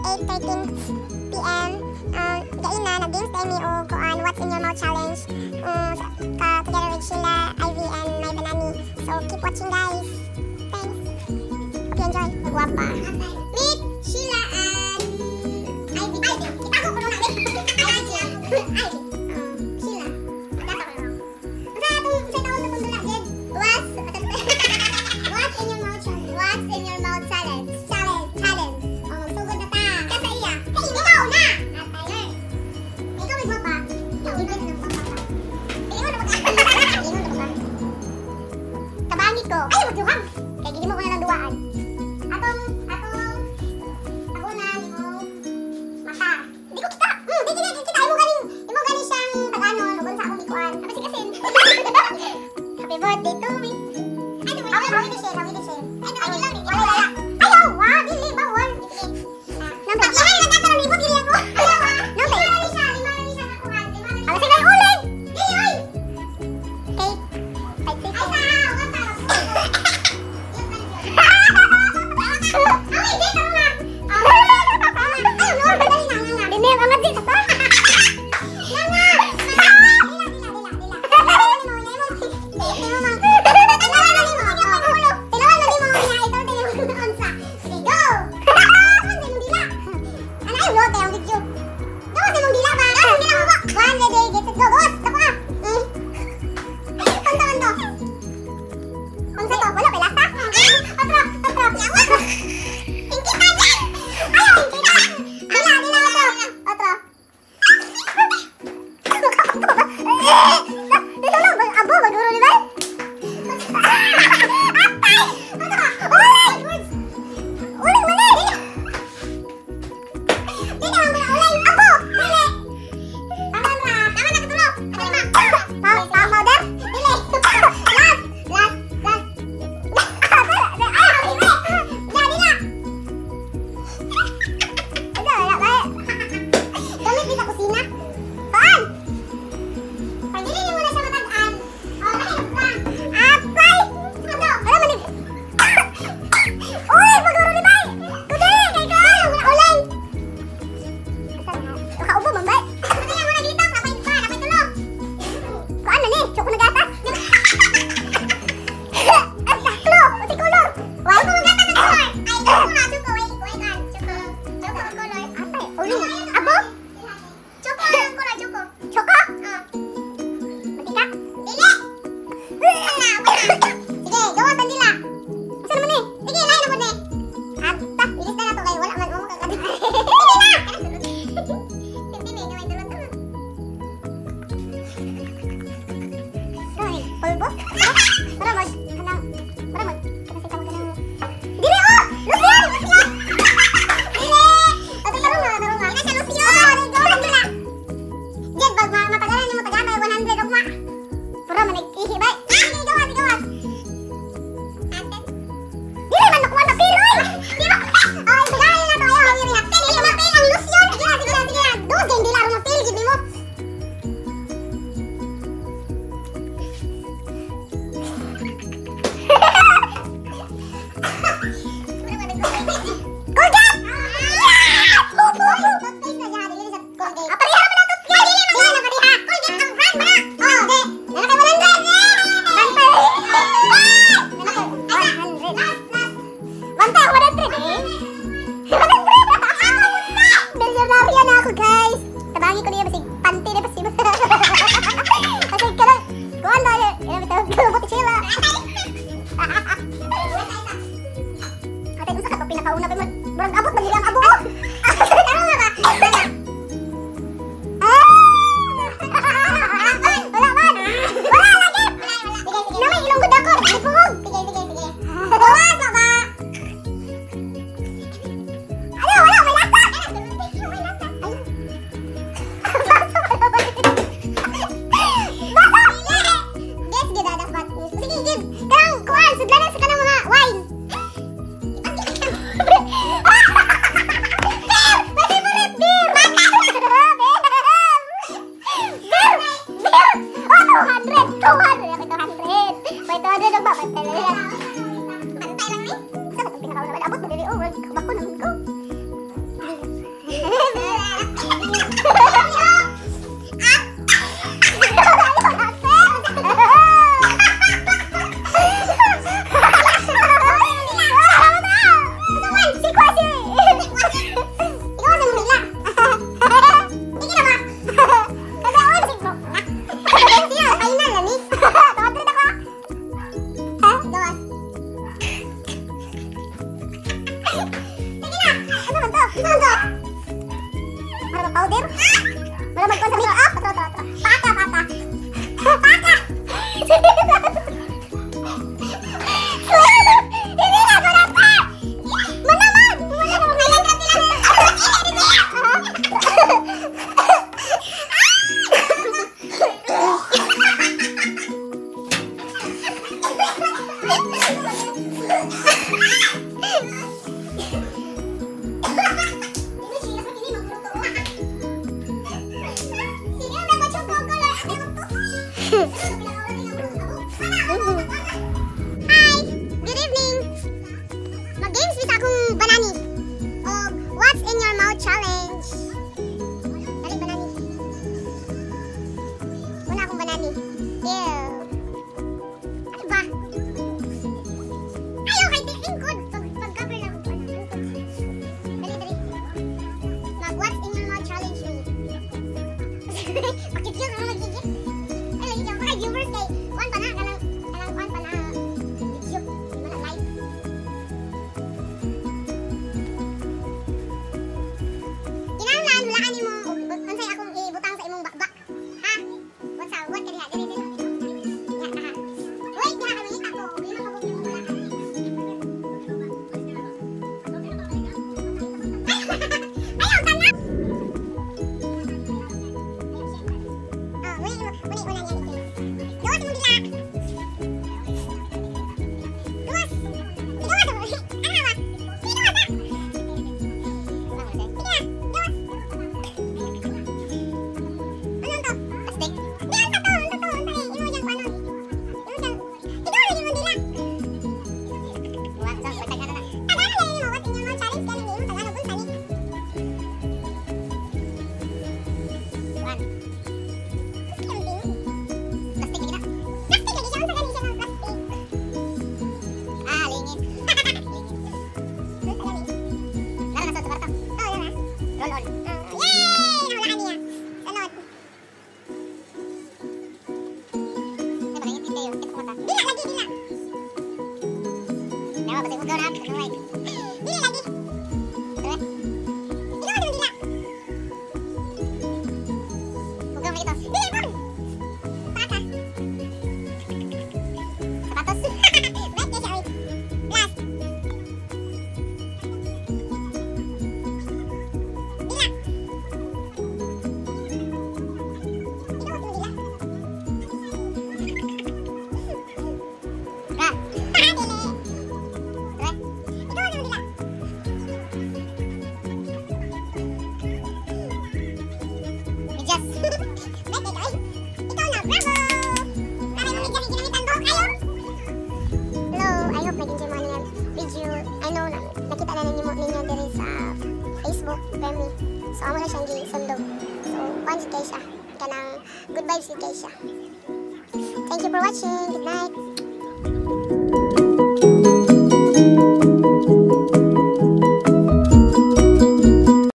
8:13 PM. Gain na, nag-games tayo o kuan What's in Your Mouth Challenge. Together with Sheila, Ivy, and my Banani. So keep watching guys. Thanks. Hope you enjoy. Guwapa. Meet Sheila and Ivy. Kita ko kuno na. Ivy. Sheila. Data ko lang. Sa tawag na kundula din. What's in your mouth challenge? What's in your mouth challenge? Challenge. Magsugod na ta. Kasa iya. Hey, ikaw na. Ikaw may mapa. Ikaw may mapa. Ingon na ba? Kabangit ko. Ay, magduhang. Kaya gini mo ko na lang duwaan. Atong ako na mata. Di ko kita. Di kita. Imo ganing siyang tagano. Lubon sa akong ikuan. Apa si kasin? Happy birthday to me. Hawi di share. Ay, lang ni. Wala. Ayaw, wa, dili bawal. Nampak lahay na dato ni mo dili ako. Nampak. Lima na siya nakuha. Ala sige uling. Dili oy. Okay. Ay sa wata. Ay, dito mo nga. Ay, no, dali na. Dili ang amat dito pa. Malamag ko sa make-up. Paka. Paka! Hindi na! Malamag! Malamag! Hi! Good evening! Mag-games bisa akong banani. O, what's in your mouth challenge? Dali, banani. Muna akong banani. Ew. Ano ba? Ayaw, kay tingkod. Pag-cover na ako. Dali. Mag-what's in your mouth challenge me. Pakit-cute ako magigit. Ay, viewers kay one pa na, kanang one pa na video, di man live. Kinahanglan hulaan nimo unsay akong ibutang sa imong bakbak. Ha? What ka diha? Dili. Ya ha. Wait, diha ka mangita ko. Di man kabog nimo wala ka. Ayaw ka na. Muni niya dito. Gawas mo dila. Gawas. Gawas. Aha. Sino ka? Roll on. Yay! Nahulaan niya. Sunod. Ay, malingit din kayo. Ito kumata. Dila, lagi, dila. Nawa, pati hugaw na. Alright. Dila, lagi. Alright. Ikaw naman dila. Hugaw na ito. Dila, ipon. Paka. Sapatos. Wait, yes, oy. Last. Nakita na ninyo diri sa Facebook, Femi. So, amo na siyang gisundog. So, fun si Keisha. Kanang good vibes si Keisha. Thank you for watching. Good night.